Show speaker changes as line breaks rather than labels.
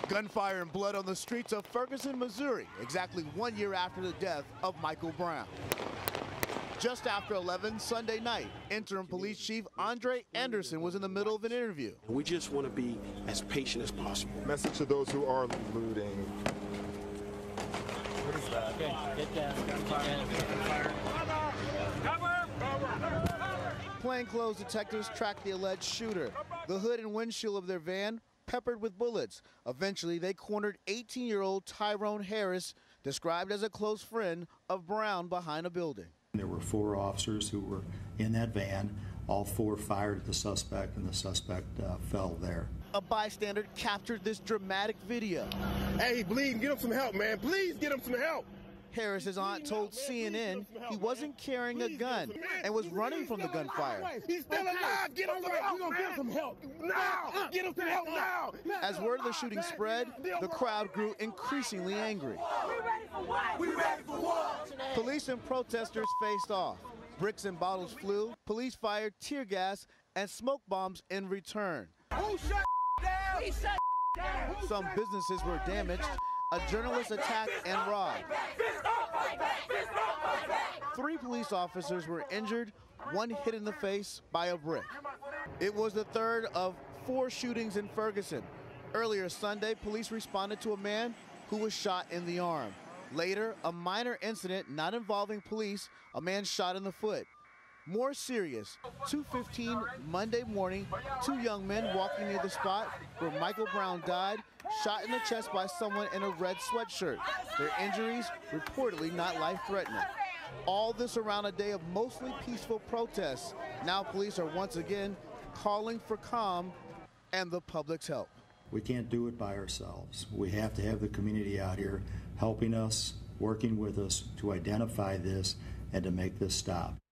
Gunfire and blood on the streets of Ferguson, Missouri, exactly 1 year after the death of Michael Brown. Just after 11 Sunday night, interim police chief Andre Anderson was in the middle of an interview.
We just want to be as patient as possible.
Message to those who are looting.
What is that? Okay, get down.
Plainclothes detectives tracked the alleged shooter. The hood and windshield of their van peppered with bullets. Eventually, they cornered 18-year-old Tyrone Harris, described as a close friend of Brown, behind a building.
There were 4 officers who were in that van. All 4 fired at the suspect, and the suspect fell there.
A bystander captured this dramatic video.
Hey, he bleeding. Get him some help, man. Please get him some help.
Harris's aunt told CNN he wasn't carrying a gun and was running from the gunfire.
He's still alive. Get him some help. We're going to get him some help. Now. Get him some help now.
As word of the shooting spread, the crowd grew increasingly angry.
We ready for what?
Police and protesters faced off. Bricks and bottles flew. Police fired tear gas and smoke bombs in return.
Who shut down? He shut down.
Some businesses were damaged. A journalist attacked and robbed. 3 police officers were injured, 1 hit in the face by a brick. It was the third of 4 shootings in Ferguson. Earlier Sunday, police responded to a man who was shot in the arm. Later, a minor incident not involving police, a man shot in the foot. More serious, 2:15 Monday morning, 2 young men walking near the spot where Michael Brown died, shot in the chest by someone in a red sweatshirt. Their injuries reportedly not life-threatening. All this around a day of mostly peaceful protests. Now police are once again calling for calm and the public's help.
We can't do it by ourselves. We have to have the community out here helping us, working with us to identify this and to make this stop.